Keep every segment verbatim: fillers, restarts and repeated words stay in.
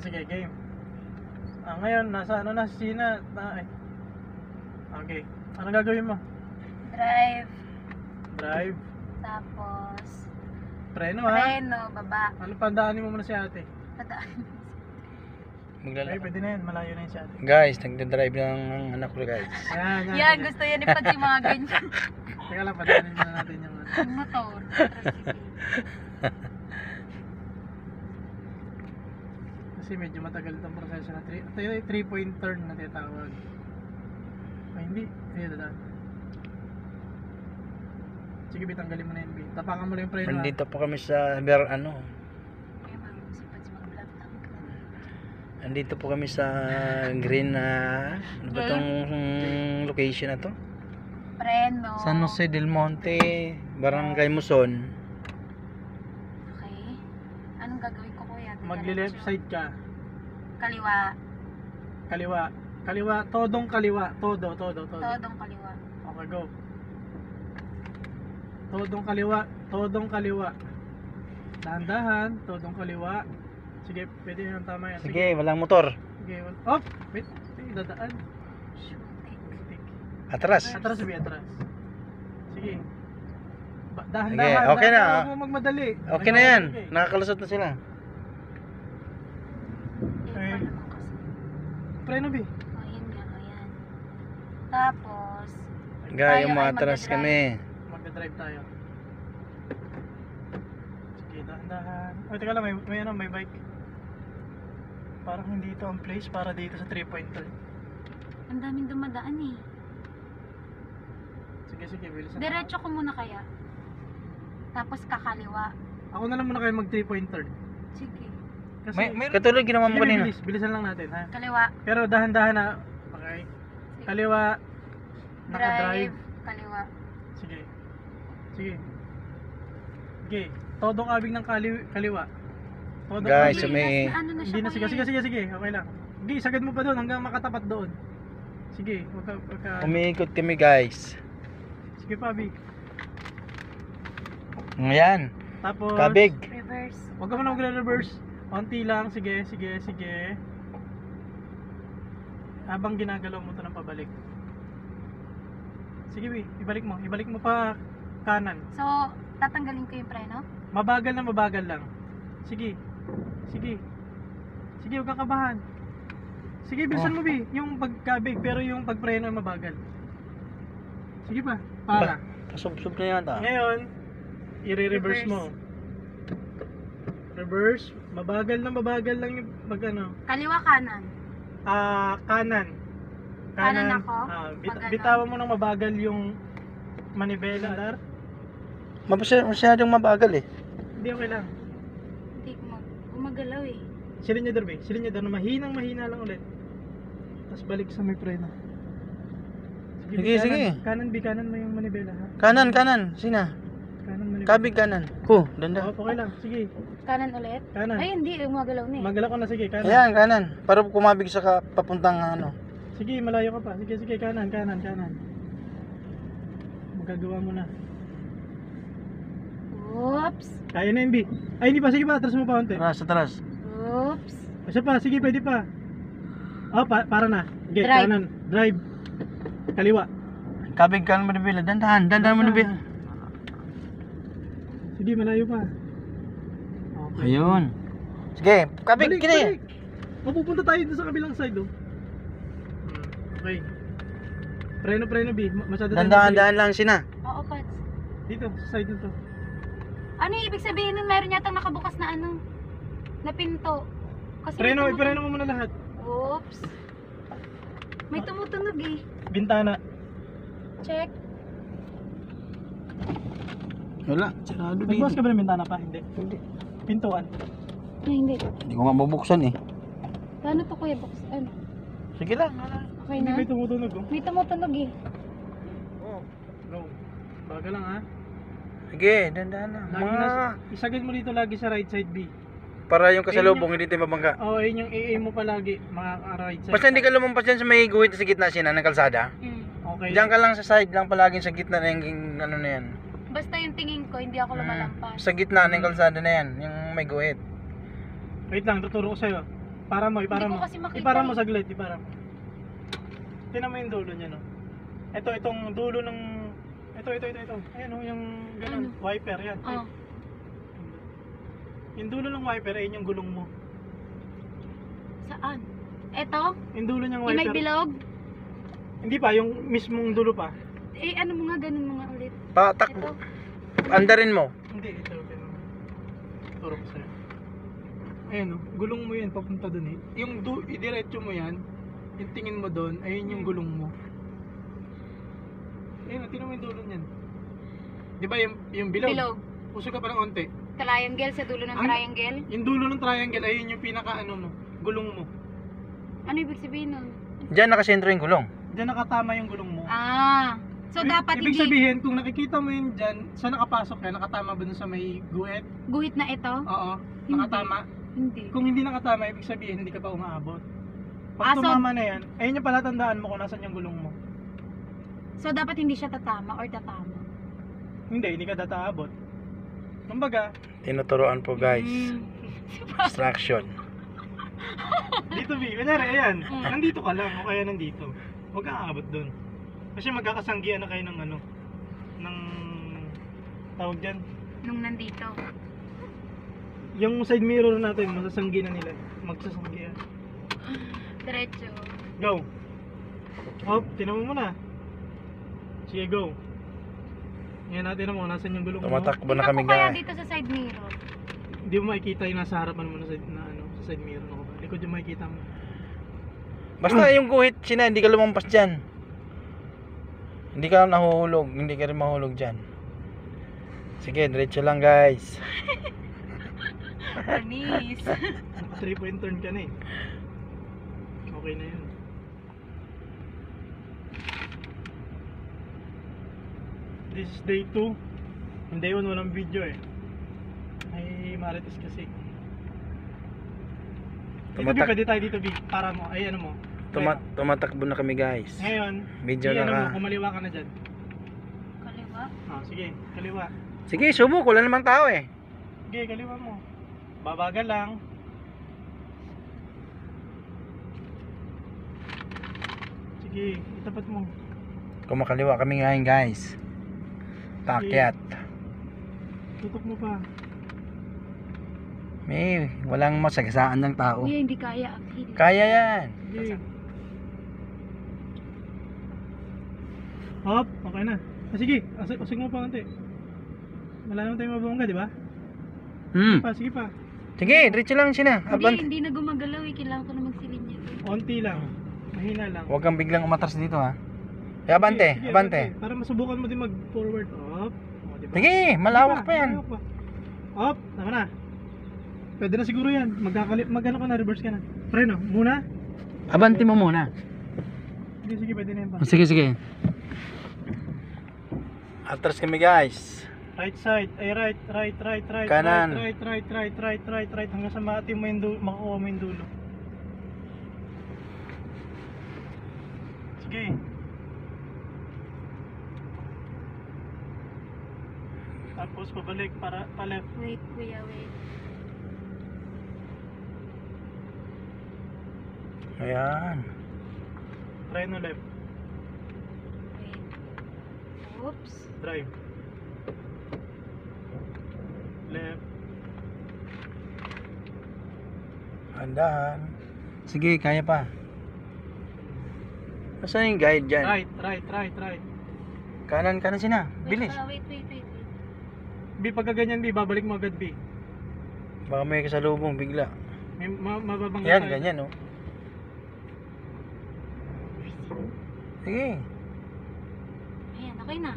Sige, game. Ah, ngayon, nasa ano na si Sina. Na, ay. Okay. Ano gagawin mo? Drive. Drive. Tapos, Preno ha? preno, baba. Ano pandaanin mo muna si ate? Padaan. Ay, Maglala. pwede na yan. Malayo na yan si ate. Guys, nagda-drive ng anak ko guys. Yan, yan. Yan, sige. gusto yan ipad si mga ganyan. Teka lang, padaanin muna natin yung ano. Yung motor. tricycle. Kasi medyo matagal itong proseso na three point turn na tinatawag. Ay, hindi. Hindi, dadaan. Sige, bitanggalin mo na yun, B. Tapakan mo lang yung preno. ha? Nandito po kami sa Ber ano. Kaya mag-sipad si mga vlog lang. Nandito po kami sa green na ano ba tong location na to? Preno. San Jose del Monte, Barangay Muson. Okay. Anong gagawin ko, kuya? Tingnan Magli-left natin. side ka. Kaliwa. Kaliwa. Kaliwa. Todong kaliwa. Todo, todo, todo. Todong kaliwa. Okay, go. Todong kaliwa. Todong kaliwa. Dahan-dahan. Todong kaliwa. Sige, pwede yung tama yan. Sige, walang motor. Sige. Oh, wait. Sige, dadaan. Shooting. Atras. Atras, sabi atras. Sige. Ba- Sige, Dahan-dahan. okay na, dahan-dahan, ah. huwag mo magmadali. Okay na yan. Nakakalusot na sila. Eh, Okay. pa naman kasi. Preno, B. Oh, yun nga, oh, yan. Tapos, Guys, Tayo ay umatras magdadrive. kami. Magdadrive tayo. Sige, dahan-dahan. Oh, teka lang, may, may ano, may bike. Parang hindi ito ang place para dito sa three point turn. ang daming dumadaan eh. Sige, sige, bilisan. Diretso ko muna kaya. Tapos kakaliwa. Ako na lang muna kayo mag three point turn. Sige. Kasi, May, may katulad ginawa mo sige, kanina. bilis, bilisan lang natin, ha? Kaliwa. Pero dahan-dahan na. Okay. Sige. Kaliwa. Naka-drive. Drive. Kaliwa. Sige. Sige. Sige. Todong abing ng kali kaliwa. Todong Guys, abing- so may- Nas- ano na siya, Hindi na, sige, kuya sige, eh. sige, sige. Okay lang. Hindi, sagad mo pa doon hanggang makatapat doon. Sige, wag ka, wag ka. Umiikot kami guys. Sige pa, B. Ngayon, Tapos, kabig. Reverse. wag ka muna magre-reverse. Konti lang, sige, sige, sige. Habang ginagalaw mo to ng pabalik. Sige, B, ibalik mo. Ibalik mo pa kanan. So, tatanggalin ko yung preno? Mabagal na mabagal lang. Sige. Sige. Sige, huwag kang kabahan. Sige, bilisan Oh. mo, B. Yung pagkabig, pero yung pagpreno ay mabagal. Sige pa. Para. Pasub-sub na yata. Ngayon, i-reverse Reverse. mo. Reverse. Mabagal na mabagal lang yung pag ano. Kaliwa kanan. Ah, kanan. Kanan ako? Ah, bit- Pag ano? bitawan mo ng mabagal yung manibela. Mapasya, masyadong mabagal eh. Hindi, okay lang. Hindi ko mag gumagalaw eh. Silinyador, B. Silinyador na mahinang mahina lang ulit. Tapos balik sa may preno. Sige, B, kanan. sige. Kanan, B. Kanan mo yung manibela, ha? Kanan, kanan. Sina? Kanan manibela. Kabig kanan. Oh, danda. Oh, okay lang. Sige. Kanan ulit? Kanan. Ay, hindi. Gumagalaw na eh. Magala ko na. Sige, kanan. Ayan, kanan. Para kumabig sa ka, papuntang ano. Sige, malayo ka pa. Sige, sige. Kanan, kanan, kanan. Magagawa mo na. Oops. Kaya na yun, B. Ay, hindi pa. Sige pa. Atras mo pa konti. Atras, atras. Oops. Isa pa. Sige, pwede pa. Oh, pa para na. Sige, Drive. kanan. Drive. Kaliwa. Kabig kanan mo nabila. Dandahan, dandahan mo nabila. Sige, malayo pa. Okay. Ayun. Sige, kabig, Balik, kini. balik. Mapupunta tayo dun sa kabilang side, oh. Hmm, okay. Preno, preno, B. Ma- Masyado tayo Dandahan, mabilis. dahan lang sina. Oo, Pats. Dito, sa side nito. Ano yung ibig sabihin nun? Meron yata nakabukas na ano? Na pinto. Kasi may Preno, tumutunog. ipreno mo muna lahat. Oops. May tumutunog eh. Bintana. Check. Wala, sarado dito. Nagbukas ka ba ng bintana pa? Hindi. Hindi. Pintuan. Ay, hindi. Hindi ko nga mabuksan eh. Paano to, kuya? Box? Ano? Sige lang. Okay Hindi na? may tumutunog, oh. May tumutunog eh. Oh. Go. Baga lang, ha. Sige, dandahan lang. Lagi Mga... na, isagad mo dito lagi sa right side, B. Para yung kasalubong hindi tayo mabangga. Oo, oh, ayun yung A A mo palagi, mga right side. Basta hindi ka lumampas dyan sa may guhit sa gitna sina ng kalsada. Mm. Okay. Diyan ka lang sa side lang palaging sa gitna na yung ano na yan. Basta yung tingin ko, hindi ako lumalampas. Sa gitna ng kalsada na yan, yung may guhit. Wait lang, tuturo ko sa'yo. Para mo, ipara Hindi mo. ko kasi makita. Ipara mo saglit, ipara mo. Tingnan mo yung dulo niya, no? Ito, itong dulo ng... Ito, ito, ito, ito. Ayan, oh, yung ganun, Ano? wiper, yan. Oh. Yung dulo ng wiper, ayun yung gulong mo. Saan? Eto? Yung dulo niyang Yung may wiper. bilog? Hindi pa, yung mismong dulo pa. Eh, ano mo nga, ganun mo nga ulit. Patak. Ito. Andarin mo. Hindi, ito. ito. Turo ko sa'yo. Ayan, oh, gulong mo yan, papunta dun eh. Yung du idiretso mo yan, yung tingin mo doon, ayun yung gulong mo. Ayun, tingnan mo yung dulo niyan. Di ba yung, yung bilog? Bilog. Usog ka pa ng onte. Triangle sa dulo ng Ang- triangle. Yung dulo ng triangle, ayun yung pinaka ano mo, gulong mo. Ano ibig sabihin nun? Diyan nakasentro yung gulong. Diyan nakatama yung gulong mo. Ah. So, Ibig- dapat Ibig hindi sabihin, kung nakikita mo yun dyan, saan nakapasok ka, nakatama ba dun sa may guhit? guhit na ito? Oo, Hindi. nakatama. Hindi. Kung hindi nakatama, ibig sabihin, hindi ka pa umaabot. Ah, Pag so- tumama na yan, ayun yung pala tandaan mo kung nasan yung gulong mo. So, dapat hindi siya tatama or tatama. Hindi, hindi ka dataabot. Kumbaga, Tinuturoan po guys. Mm. Instruction. dito B, kunyari, ayan, Mm. nandito ka lang, o kaya nandito. Huwag kang aabot dun. Kasi magkakasanggian na kayo ng ano, ng, tawag dyan, Nung nandito. yung side mirror natin, masasanggi na nila. Magsasanggian. Diretso. Go! Hop, tinan mo muna. Sige, go. Ngayon natin mo, nasan yung gulong mo. Tumatakbo na Tingnan kami ko kaya guys. dito sa side mirror. Hindi mo makikita yung nasa harapan mo na, side, na ano, sa side mirror mo. Likod yung makikita mo. Basta yung guhit, sina, hindi ka lumampas dyan. Hindi ka nahuhulog, hindi ka rin mahulog dyan. Sige, diretso lang guys. Anis. Naka three point turn ka na eh. Okay na yun. This is day two. Yung day one walang video eh. May marites kasi. Dito B, Tumatak- pwede tayo dito B. Para mo, ay ano mo. Tuma tumatakbo na kami guys. Ngayon, Medyo i- ano na mo, ka. kumaliwa ka na dyan. Kaliwa. Ah, sige, kaliwa. Sige, subok. Wala namang tao eh. Sige, kaliwa mo. Babagal lang. Sige, itapat mo. Kumakaliwa kami ngayon guys. Paakyat. Tutok mo pa. May walang masagasaan ng tao. Kuya, hindi kaya. Hindi. Kaya yan. Sige. Hop, okay na. Ah, sige, asig, asig mo pa konti. Wala naman tayong mabungga, di ba? Hmm. Pa, sige pa. Sige, diretso lang sina. Hindi, Abant. hindi na gumagalaw eh. Kailangan ko na magsilin niya. Onti lang. Mahina lang. Huwag kang biglang umatras dito ha. Eh, abante, Sige, sige, abante. Para masubukan mo din mag-forward. Hop. O, di ba? Sige, malawak Sige pa yan. malawak pa. Hop, tama na. Pwede na siguro yan. Magkakali, magano ka na, reverse ka na. Preno, muna. Abante mo muna. Sige, sige, pwede na yan pa. Sige, sige. Atras kami guys. Right side, ay right, right, right, right, Kanan. right, right, right, right, right, right, hanggang sa mati mo yung dulo, makukuha mo yung dulo. Sige. Tapos pabalik para pa left. Wait, kuya, wait. Ayan. Preno left, Wait. Oops. drive. Left. Andahan. Sige, kaya pa. Nasaan yung guide dyan? Right, right, right, right. Kanan, kanan sina. Wait, Bilis. pa, wait, wait, wait, wait. B, pagka ganyan B, babalik mo agad B. Baka may kasalubong bigla. May ma mababangga Yan, tayo. ganyan oh. Sige. Ayan, okay na.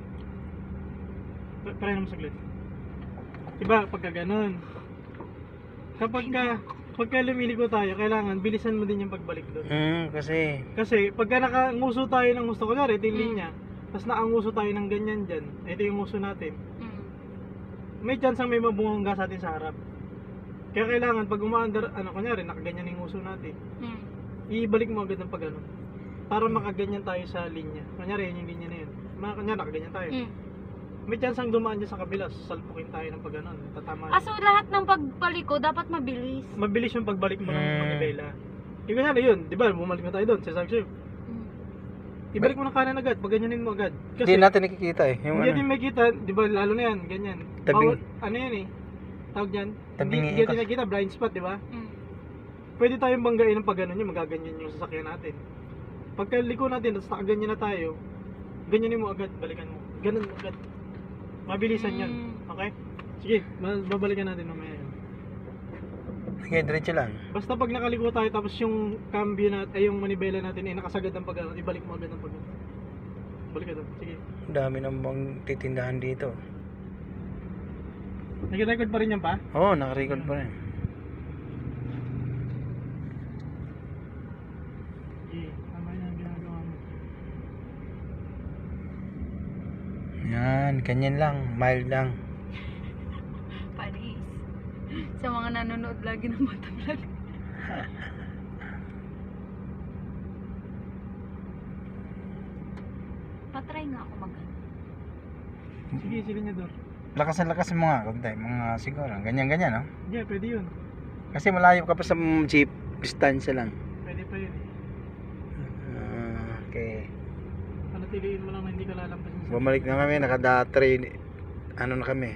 Pa- Preno mo saglit. Diba, pagka ganun. Kapag ka, pagka lumiligo tayo, kailangan bilisan mo din yung pagbalik doon. Hmm, kasi Kasi pagka nakanguso tayo ng gusto ko na ito yung Mm. linya, tapos nakanguso tayo ng ganyan dyan, ito yung nguso natin, Mm. may chance ang may mabungangga sa atin sa harap. Kaya kailangan pag umaandar, ano kunyari, nakaganyan yung nguso natin, Mm. ibalik mo agad ng pag ano, para makaganyan tayo sa linya. Kunyari, yun yung linya na yun. Mga kunyari, nakaganyan tayo. Mm. May chance ang dumaan dyan sa kabila, salpukin tayo ng pag ano, tatama. Aso lahat ng pagbalik ko dapat mabilis. Mabilis yung pagbalik mo ng Hmm. manibela. Yung ganyan yun, di ba? Bumalik na tayo doon, sasabi sa'yo. Mm. Ibalik mo ng kanan agad, pag ganyanin mo agad. Hindi natin nakikita eh. Yung hindi ano. din makikita, di ba lalo na yan, ganyan. Tabing- Bawal, ano yan eh, tawag yan. Tabing Hindi, hindi ikot. natin nakikita, blind spot, di ba? Mm. Pwede tayong banggain ng pag ano nyo, magaganyan yung sasakyan natin. Pagka liko natin, tapos nakaganyan na tayo, ganyanin mo agad, balikan mo. Ganun mo agad. Mabilisan yan. Mm. Okay? Sige, ma- babalikan natin mamaya yun. Sige, diretso lang. Basta pag nakaliko tayo, tapos yung cambio na, ay yung manibela natin ay nakasagad ng pag ibalik mo agad ng pag balik ka doon. Sige. Ang dami namang titindahan dito. Nag-record pa rin yan pa? Oo, oh, naka-record pa rin. Sige, tama yan ang ginagawa mo. Yan, ganyan lang. Mild lang. Panis. Sa mga nanonood lagi ng Bata Vlog. Patry nga ako mag Sige, silinyador. Lakas na lakas mo nga. Kunti. Mga siguro. Ganyan-ganyan, no? Hindi, pwede yun. Kasi malayo ka pa sa jeep. Distansya lang. Pwede pa yun eh. Ah, okay. Panatiliin mo lang na hindi ka lalampas sa Bumalik na kami. Nakada three. Ano na kami.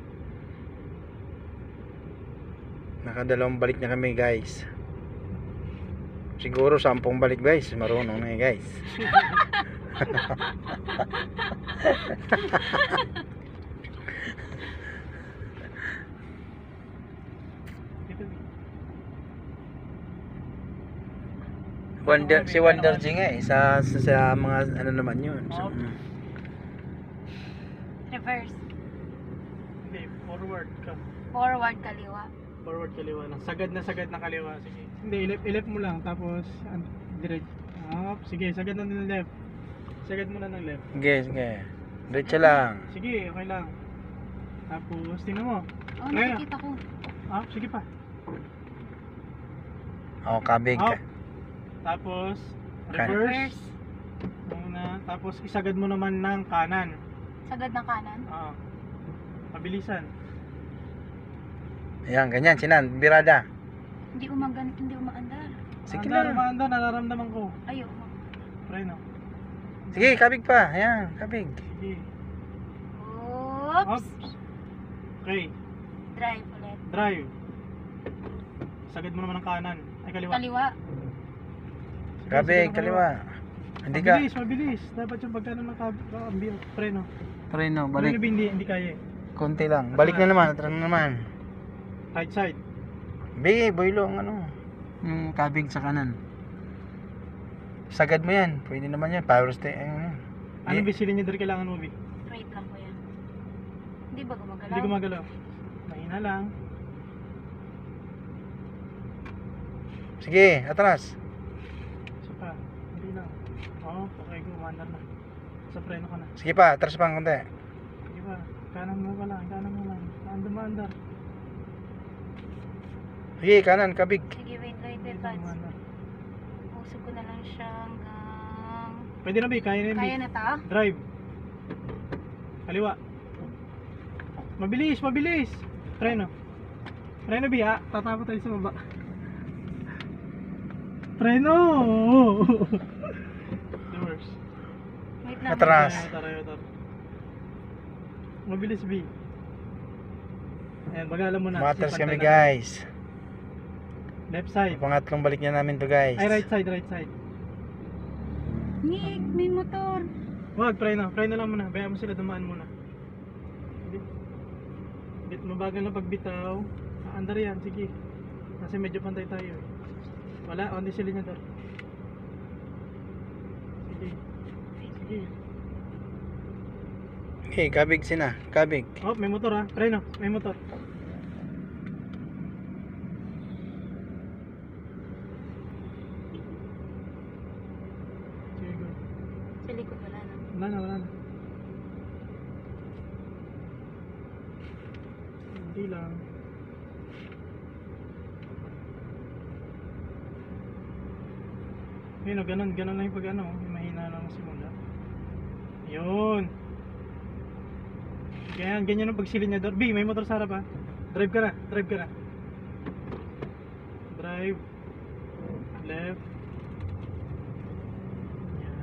Nakadalawang balik na kami, guys. Siguro sampung balik, guys. Marunong na eh, guys. Dito, Wonder, si Wonder G nga eh. Sa, sa, sa mga ano naman yun. Sa, Okay. reverse. Hindi, forward ka. Forward kaliwa. Forward kaliwa lang. Sagad na sagad na kaliwa. Sige. Hindi, ilip, ilip mo lang. Tapos, an, direct. Up. Sige, sagad na ng left. Sagad mo na ng left. sige, sige. Diretso lang. Sige, okay lang. Tapos, tingnan mo. Oh, Kaya. nakikita ko. Ah, sige pa. O, kabig ka. Up. Tapos, Kanan. reverse. Reverse. Muna. Tapos, isagad mo naman ng kanan. Sagad ng kanan. Ah. Mabilisan. Ayan, ganyan. Sinan, birada. Hindi umagan, hindi umaandar. Sige Anda, lang. rumaanda, nararamdaman ko. Ayaw. Try no. Sige, kabig pa. Ayan, kabig. Sige. Oops. Up. Okay. Drive ulit. Drive. Sagad mo naman ng kanan. Ay, kaliwa. Kaliwa. Sige, Kabig, sige, kaliwa. Hindi ka. Mabilis, mabilis. Dapat yung pagkano ng kab- cambio, preno. Preno, Preno balik. hindi, hindi kaya eh. Konti lang. Balik na naman. Atras na naman. Right side. Bigay, boylo ang ano. Yung kabig sa kanan. Sagad mo yan. Pwede naman yan. Power stay. Ayun, yan. Anong Di- bisilin niyo kailangan mo, Bi? Wait lang ko yan. Hindi ba gumagalaw? Hindi gumagalaw. Mahina lang. Sige, atras. Isa pa. Hindi lang. Oo, okay, gumandar na. Sa preno ka na. Sige pa, atras pa ang konti. Sige pa. Kanan mo pa lang, kanan mo lang. Kanan mandar. Sige, kanan, kabig. Sige, wait, wait, wait, wait. Puso ko na lang siya hanggang... Pwede na, Bi. Kaya na yun, Bi. Kaya na ta? Drive. Kaliwa. Mabilis, mabilis. Preno. Preno, Bi, ha? Tatapa tayo sa baba. Preno! Reverse. Wait lang. Atras. Ayan, tara, tara. Mabilis, Bi. Ayan, bagalan mo na. Matras Sige, kami, pantay na. guys. Left side. Pangatlong balik niya namin to, guys. Ay, right side, right side. Nick, may motor. Wag, preno. Preno lang muna. Bayaan mo sila dumaan muna. Bit, bit mabagal na pagbitaw. Ah, andar yan, sige. Kasi medyo pantay tayo. eh. Wala, only sila niya dar. Sige. Sige. Okay, kabig sina. Kabig. Oh, may motor ha. Preno, may motor. Sige, go. Sa likod wala na. Wala na, wala na. Hindi lang. Yun, oh, ganun, ganun lang yung pag ano, yung mahina lang simula. Yun. Kaya ganyan ang pagsilinyador. B, may motor sa harap ha. Drive ka na, drive ka na. Drive. Left. Yan.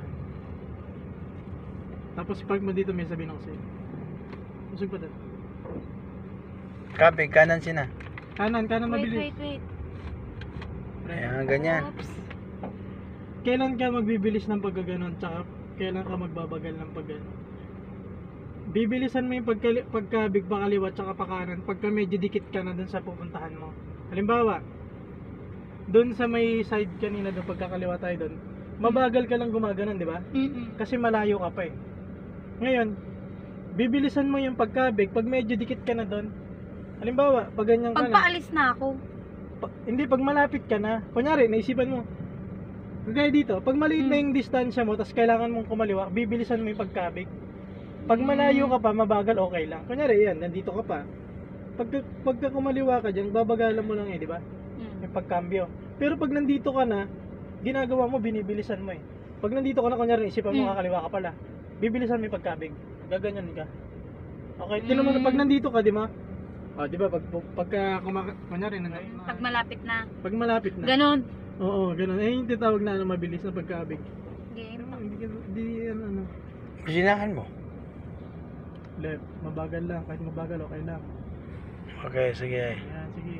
Tapos park mo dito, may sabihin ako sa'yo. Usog pa doon. Kabig, kanan sina. Kanan, kanan Wait, mabilis. wait, wait. Ayan, ganyan. Oops. Kailan ka magbibilis ng pagkaganon, tsaka kailan ka magbabagal ng pagganon? Bibilisan mo yung pagka, pagkabig pa kaliwa tsaka pa kanan pagka medyo dikit ka na dun sa pupuntahan mo. Halimbawa, dun sa may side kanina doon pagkakaliwa tayo dun, mabagal ka lang gumaganon, di ba? Mm-mm. Kasi malayo ka pa eh. Ngayon, bibilisan mo yung pagkabig pag medyo dikit ka na dun. Halimbawa, pag ganyan ka na. Pagpaalis na ako. Pa- hindi, pag malapit ka na, kunyari, naisipan mo, kagaya dito, pag maliit na Mm. yung distansya mo, tapos kailangan mong kumaliwa, bibilisan mo yung pagkabig. Pag malayo ka pa, mabagal, okay lang. Kunyari, yan, nandito ka pa. Pagka, pagka kumaliwa ka dyan, babagalan mo lang eh, di ba? Mm. Yung pagkambyo. Pero pag nandito ka na, ginagawa mo, binibilisan mo eh. Pag nandito ka na, kunyari, isipan mo, Mm. kakaliwa ka pala, bibilisan mo yung pagkabig. Gaganyan ka. Okay, tinan mo na, Mm. pag nandito ka, di ba? O, di ba, pag, pagka, kumaka, kunyari, na, Pag malapit na. pag malapit na. Ganon. Oo, ganun. Eh, yung tinatawag na ano, mabilis na pagkabig. Game. Ano, hindi, ka- hindi, ano, ano. Sinahan mo. Left, mabagal lang. Kahit mabagal, okay lang. Okay, sige. Ayan, sige.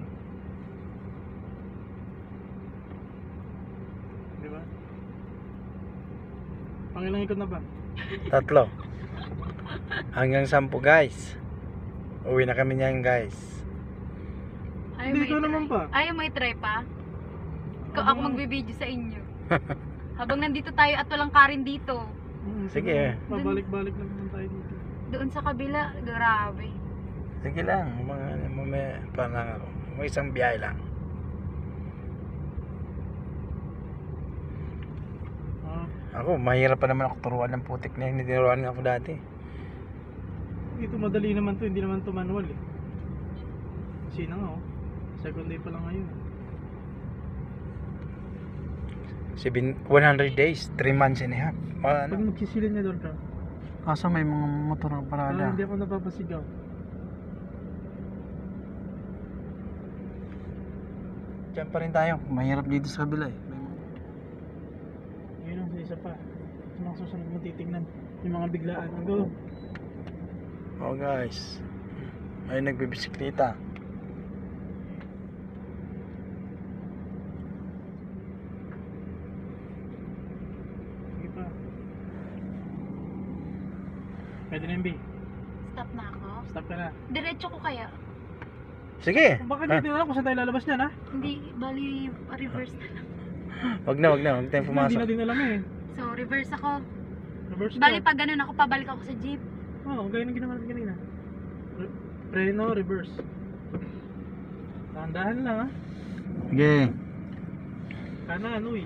Di ba? Pangilang ikot na ba? Tatlo. Hanggang sampu, guys. Uwi na kami niyan, guys. Ayaw Hindi mo ko i-try. naman pa. Ayaw mo i-try pa? Ikaw ako Habang- magbibideo sa inyo. Habang nandito tayo at walang karin dito. Mm, Sige. Pabalik-balik lang naman tayo dito. Doon sa kabila, grabe. Sige lang, mga mamaya pa lang ako. May isang biyahe lang. Ah, Ako, mahirap pa naman ako turuan ng putik na yun. Tinuruan nga ako dati. ito madali naman to, hindi naman to manual eh. Kasi na nga oh. Second day pa lang ngayon. Seven, one hundred days, three months and a half. Mga ano? Pag magsisilin niya doon ka, Kaso may mga motor na ah, parada. hindi ako napapasigaw. Diyan pa rin tayo. Mahirap dito sa kabila eh. Yun ang isa pa. Yung mga susunod mo titignan. Yung mga biglaan. Ang go. Oh guys. Ay nagbibisikleta. Sige pa. Pwede na yung B. Stop na ako. Stop ka na. Diretso ko kaya. Sige. Baka hindi na alam kung saan tayo lalabas niyan ha. Hindi, bali reverse na lang. Wag na, wag na. Wag tayong Hindi na pumasok. din alam eh. So, reverse ako. Reverse Bali ka. pag ganun ako, pabalik ako sa jeep. Oo, oh, gaya ng ginawa natin kanina. Re- Preno, reverse. Dahan-dahan lang ha. Sige. Kanan, uy.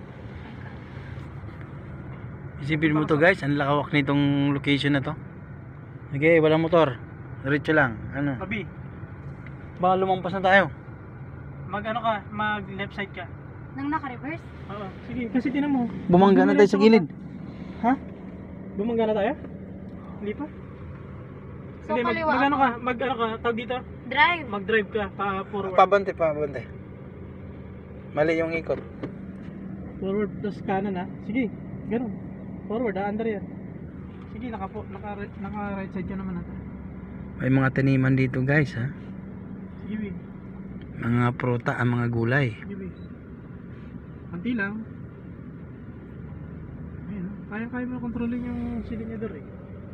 Isipin mo to guys. Ang lakawak nitong location na to. Sige, walang motor. Diretso lang. Ano? Abi, Baka lumampas na tayo. mag ano ka, mag left side ka. Nang naka-reverse? Oo, sige, kasi tinan mo. Bumangga na tayo sa gilid. Ha? Bumangga na tayo? Hindi pa? So, Hindi, mag, kaliwa mag ano ako. ka, mag ano ka, tawag dito, Drive. mag-drive ka, pa forward. Pabante, pabante. Mali yung ikot. Forward, tapos kanan ha. Sige, ganun. Forward ha, under yan. Sige, naka, po, naka, naka right side ka naman ha. May mga taniman dito guys ha. Sige, Win. Mga pruta, ang mga gulay. Sige, Win. Kunti lang. Ayun, ha. Kaya-kaya mo kontrolin yung silinyador eh.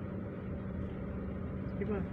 Sige pa.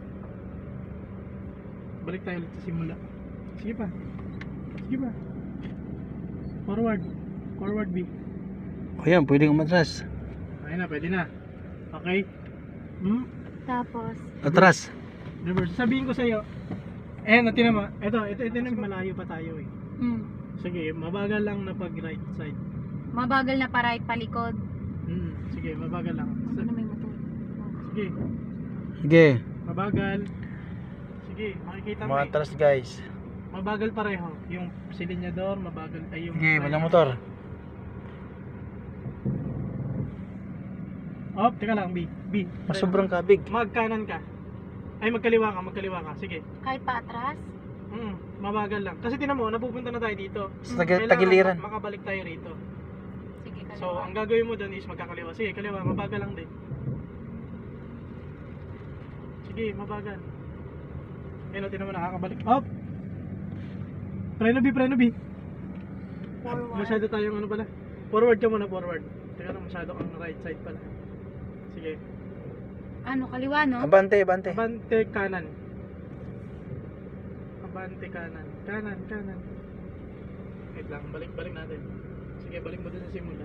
Balik tayo ulit sa simula. Sige pa. Sige pa. Forward. Forward B. O yan, pwedeng umatras. Ayun na, pwede na. Okay. Hmm? Tapos, Atras. Reverse. Sabihin ko sa iyo. Eh, natin mo. Ito, ito, ito na malayo pa tayo eh. mm, Sige, mabagal lang na pag right side. mabagal na pa right palikod. Hmm, sige, mabagal lang. Ano na may motor? Sige, Sige. mabagal. Sige, makikita mo eh. Umatras guys. Mabagal pareho. Yung silinyador, mabagal. Ay, yung... Sige, walang motor. Oh, teka lang, B. B. Mas sobrang kabig. Magkanan ka. Ay, magkaliwa ka, magkaliwa ka. Sige. Kahit pa atras? Mm, mabagal lang. Kasi tinan mo, napupunta na tayo dito. Sa tagi- Kailangan tagiliran. mak- makabalik tayo rito. Sige, kaliwa. So, ang gagawin mo doon is magkakaliwa. Sige, kaliwa, mabagal lang din. Sige, mabagal. Ayun, tinan mo, nakakabalik. Up! Preno B, preno B. Forward. Masyado tayong ano pala. Forward ka muna, forward. Teka lang, masyado kang right side pala. Sige. Ano, kaliwa, no? Abante, abante. Abante kanan. Abante kanan. Kanan, kanan. Wait lang, balik, balik natin. Sige, balik mo dun sa simula.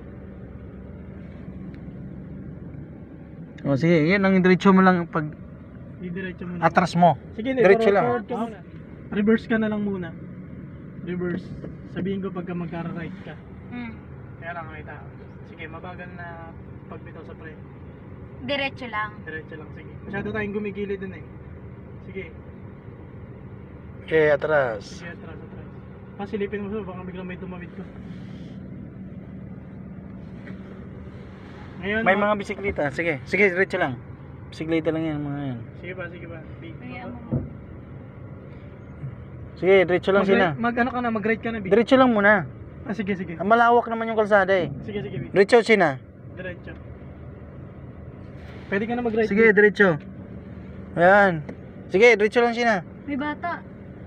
O sige, yun ang diretso mo lang pag Didiretso muna. atras mo. Sige, Diretso lang. forward ka muna. Reverse ka na lang muna. Reverse. Sabihin ko pagka magka-right ka. Mm. Kaya lang kita. Sige, mabagal na pagbitaw sa pre. Diretso lang. Diretso lang, sige. Masyado tayong gumigilid dun eh. Sige. Okay, atras. Sige, atras, atras. Pasilipin mo sa baka biglang may tumawid ko. Ngayon, May ma- mga bisikleta. Sige, sige, diretso lang. Bisikleta lang yan, mga yan. Sige ba, sige ba. B. Kaya mo. Sige, diretso lang sila. Mag, mag ano ka na, mag-right ka na, B. Diretso lang muna. Ah, sige, sige. Ang malawak naman yung kalsada eh. Sige, sige, B. Diretso sina. Diretso. Pwede ka na mag-right. Sige, B. diretso. Ayan. Sige, diretso lang sina. May bata.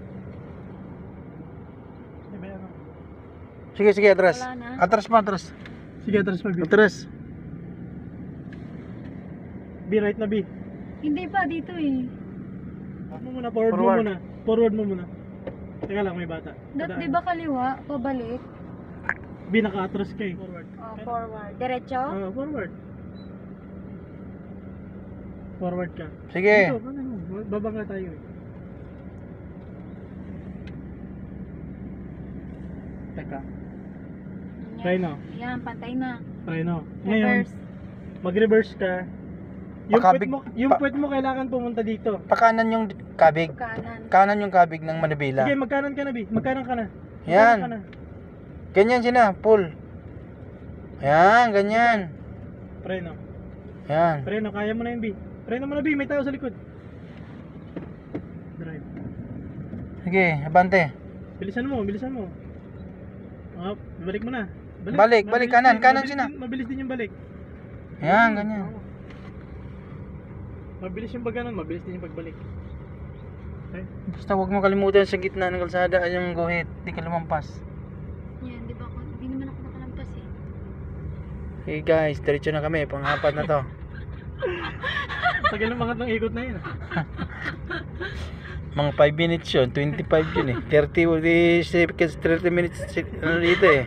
Sige, ano? Sige, sige, atras. Wala na. Atras pa, atras. Sige, atras pa, B. Atras. B, right na, B. Hindi pa, dito eh. Ano mo muna, forward, Forward. mo muna. Forward mo muna. Teka lang, may bata. Dat, Dadaan. di ba kaliwa? Pabalik? B, naka-atras ka eh. Forward. Oh, forward. Diretso? Ah, forward. Forward ka. Sige. Dito, ano mo? Babangga tayo eh. Teka. Yan. Try no. Yan, pantay na. Try no. Ngayon, Reverse. mag-reverse ka. Yung Pakabig- puwet mo, yung pa- puwet mo kailangan pumunta dito. Pakanan yung kabig. Kanan. Kanan yung kabig ng Manibela. Sige, magkanan ka na, B. Magkanan ka na. Magkanan Yan. ka na. Ganyan sina, pull. Ayan, ganyan. Preno. Ayan. Preno, kaya mo na yung B. Preno mo na, B. May tao sa likod. Drive. Sige, abante. Bilisan mo, bilisan mo. Ah, balik mo na. Balik, balik, Mabilis kanan, din- kanan mabilis sina. din- Mabilis din yung balik. Ayan, ganyan. Mabilis yung pagganon, mabilis din yung pagbalik. Okay? Basta huwag mo kalimutan sa gitna ng kalsada ay yung guhit. Hindi ka lumampas. Yan, di ba ako? Di naman ako nakalampas eh. Hey guys, diretso na kami. Panghapat na to. Tagal ng mga ng ikot na yun. ah. Mga five minutes yun. twenty-five yun eh. thirty, seconds, thirty minutes. Ano dito eh.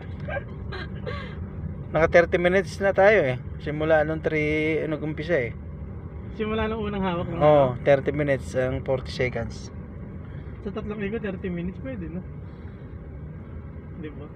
Naka thirty minutes na tayo eh. Simula nung three, ano kumpisa eh. Simula nung unang hawak ng Oo, oh, thirty minutes ang forty seconds. Sa tatlong ikot, thirty minutes pwede, no? Di ba?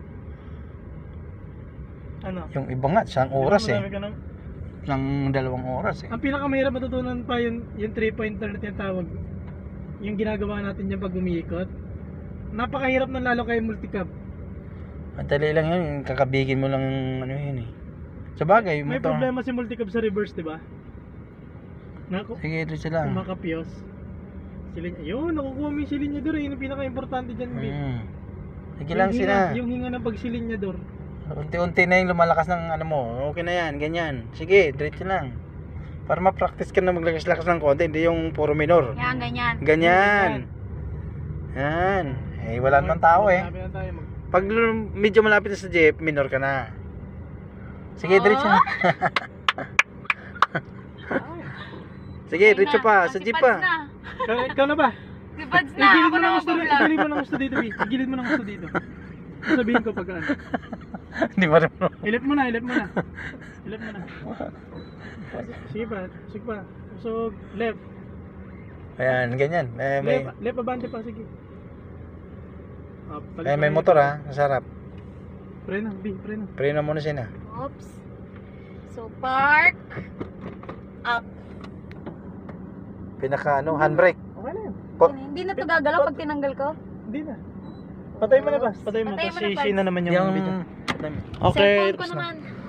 Ano? Yung iba nga, isang oras Di ba eh. madami ka ng- Isang dalawang oras eh. Ang pinakamahirap matutunan pa yun, yung three pointer na tinatawag. Yung ginagawa natin dyan pag umiikot. Napakahirap na lalo kay multicab. Madali lang yun, kakabigin mo lang ano yun eh. Sa bagay, May motor. problema si multicab sa reverse, di ba? Naku, Sige, diretso lang. kumakapiyos. Silin, ayun, nakukuha mo yung silinyador eh. Yun ang pinaka-importante dyan, B. Hmm. Sige Yung lang hinga- sila. Yung hinga ng pagsilinyador. Unti-unti na yung lumalakas ng ano mo. Okay na yan, ganyan. Sige, diretso lang. Para ma-practice ka na maglakas-lakas ng konti, hindi yung puro minor. Yan, ganyan. Ganyan. Yan. Eh, wala naman tao eh. Sabi na tayo mag- Pag lum- medyo malapit na sa jeep, minor ka na. Sige, Oh. diretso na. Sige, Ay diretso na, pa. ah, Sa si jeep Pads pa. na. Ikaw, ikaw na ba? Si Pads na. Igilid Ako mo na ng gusto dito. mag-vlog. Igilid mo ng gusto dito, B. Igilid mo ng gusto dito. Sabihin ko pag ano. Hindi ba rin mo? Ilip mo na, ilip mo na. Ilip mo na. Sige pa, sige pa. So, left. Ayan, ganyan. Eh, may, Left, left abante pa, sige. Ah, palit eh, may tayo. motor ha. Masarap. Preno, B, preno. Preno muna siya na. Oops. So, park. Up. Pinaka ano, handbrake. Okay na yun. Po- Hindi na to gagalaw pag tinanggal ko. Hindi na. Patay mo na ba? Patay mo. Patay Tapos mo na, si Pads. Shane na naman yung, Yung... video. Cellphone ko tapos na. naman.